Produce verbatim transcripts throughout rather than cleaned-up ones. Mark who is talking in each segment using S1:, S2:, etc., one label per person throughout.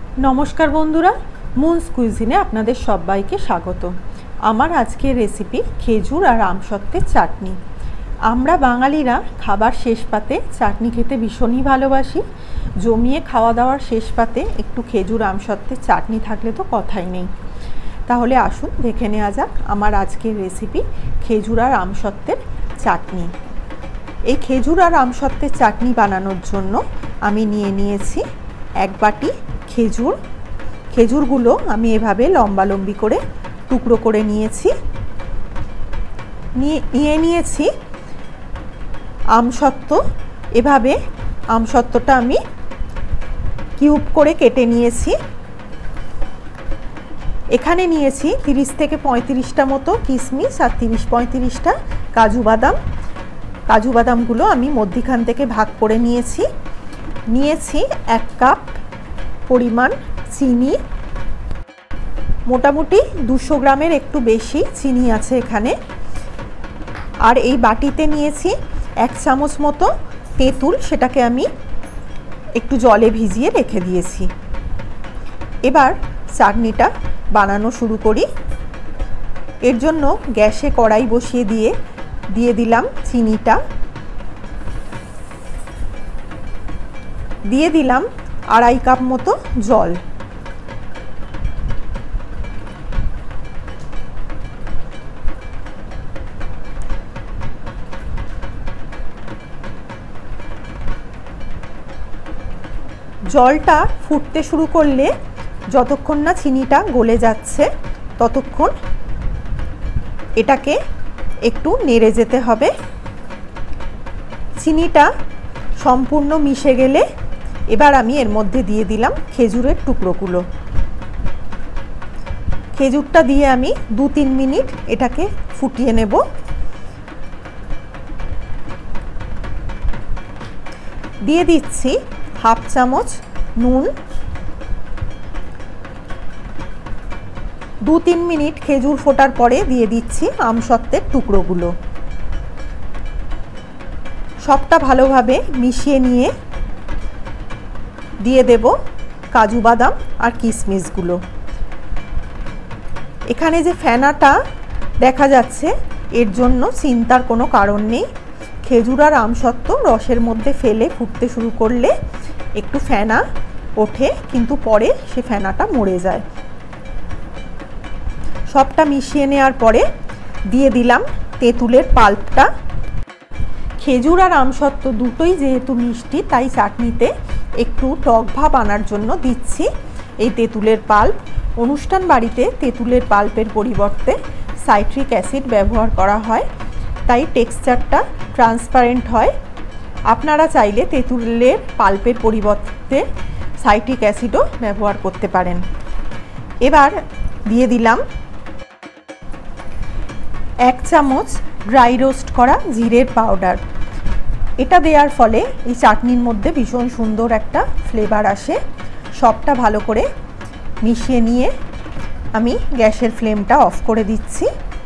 S1: नमस्कार बंधुरा मुन्स कुइजिने आपनादेर सबाइके स्वागत। आमार आजकेर रेसिपि खेजूर और आमसत्त्वेर चाटनी। आमरा बांगालिरा खाबार शेष पाते चाटनी खेते भीषण ही भालोबासी। जमिए खावा दावार शेष पाते एकटू खेजूर आमसत्त्वेर चाटनी थाकले तो कथाई नेই। ताहले आसुन देखे नेওয়া যাক आमार आजकेर रेसिपि खेजूर और आमसत्त्वेर चाटनी। এই খেজুর আর আমসত্ত্বের চাটনি বানানোর জন্য আমি নিয়ে নিয়েছি এক বাটি খেজুর। খেজুরগুলো আমি এভাবে লম্বা লম্বি করে টুকরো করে নিয়েছি। নিয়ে নিয়েছি আমসত্ত্ব। এভাবে আমসত্ত্বটা আমি কিউব করে কেটে নিয়েছি। এখানে নিয়েছি তিরিশ থেকে পঁয়ত্রিশটা মতো কিশমিশ আর তিরিশ পঁয়ত্রিশটা কাজু বাদাম। কাজু বাদামগুলো আমি মধ্যিখান থেকে ভাগ করে নিয়েছি। নিয়েছি এক কাপ পরিমাণ চিনি, মোটামুটি দুশো গ্রামের একটু বেশি চিনি আছে এখানে। আর এই বাটিতে নিয়েছি এক চামচ মতো তেঁতুল, সেটাকে আমি একটু জলে ভিজিয়ে রেখে দিয়েছি। এবার চাটনিটা বানানো শুরু করি। এর জন্য গ্যাসে কড়াই বসিয়ে দিয়ে দিয়ে দিলাম চিনিটা, দিয়ে দিলাম আড়াই কাপ মতো জল। জলটা ফুটতে শুরু করলে যতক্ষণ না চিনিটা গলে যাচ্ছে ততক্ষণ এটাকে একটু নেড়ে যেতে হবে। চিনিটা সম্পূর্ণ মিশে গেলে এবার আমি এর মধ্যে দিয়ে দিলাম খেজুরের টুকরোগুলো। খেজুরটা দিয়ে আমি দু তিন মিনিট এটাকে ফুটিয়ে নেব। দিয়ে দিচ্ছি হাফ চামচ নুন। দু তিন মিনিট খেজুর ফোটার পরে দিয়ে দিচ্ছি আমসত্ত্বের টুকরোগুলো। সবটা ভালোভাবে মিশিয়ে নিয়ে দিয়ে দেব কাজু বাদাম আর কিশমিশগুলো। এখানে যে ফেনাটা দেখা যাচ্ছে এর জন্য চিন্তার কোনো কারণ নেই। খেজুর আর আমসত্ত্ব রসের মধ্যে ফেলে ফুটতে শুরু করলে একটু ফেনা ওঠে, কিন্তু পরে সে ফেনাটা মরে যায়। সবটা মিশিয়ে নেওয়ার পরে দিয়ে দিলাম তেঁতুলের পাল্পটা। খেজুর আর আমসত্ত্ব দুটোই যেহেতু মিষ্টি, তাই চাটনিতে একটু টক ভাব আনার জন্য দিচ্ছি এই তেঁতুলের পাল্প। অনুষ্ঠান বাড়িতে তেঁতুলের পাল্পের পরিবর্তে সাইট্রিক অ্যাসিড ব্যবহার করা হয়, তাই টেক্সচারটা ট্রান্সপারেন্ট হয়। আপনারা চাইলে তেঁতুলের পাল্পের পরিবর্তে সাইট্রিক অ্যাসিডও ব্যবহার করতে পারেন। এবার দিয়ে দিলাম এক চামচ ড্রাই রোস্ট করা জিরের পাউডার। এটা দেওয়ার ফলে এই চাটনির মধ্যে ভীষণ সুন্দর একটা ফ্লেভার আসে। সবটা ভালো করে মিশিয়ে নিয়ে আমি গ্যাসের ফ্লেমটা অফ করে দিচ্ছি।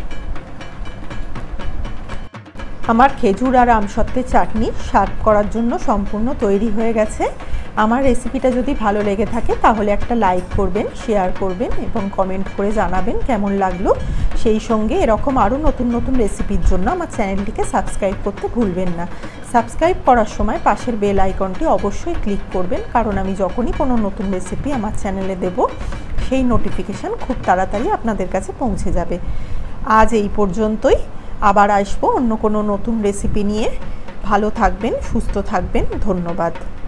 S1: আমার খেজুর আর আমসত্ত্বের চাটনি সার্ভ করার জন্য সম্পূর্ণ তৈরি হয়ে গেছে। আমার রেসিপিটা যদি ভালো লেগে থাকে তাহলে একটা লাইক করবেন, শেয়ার করবেন এবং কমেন্ট করে জানাবেন কেমন লাগলো। সেই সঙ্গে এরকম আরও নতুন নতুন রেসিপির জন্য আমার চ্যানেলটিকে সাবস্ক্রাইব করতে ভুলবেন না। সাবস্ক্রাইব করার সময় পাশের বেল আইকনটি অবশ্যই ক্লিক করবেন, কারণ আমি যখনই কোনো নতুন রেসিপি আমার চ্যানেলে দেব সেই নোটিফিকেশান খুব তাড়াতাড়ি আপনাদের কাছে পৌঁছে যাবে। আজ এই পর্যন্তই। আবার আসবো অন্য কোনো নতুন রেসিপি নিয়ে। ভালো থাকবেন, সুস্থ থাকবেন। ধন্যবাদ।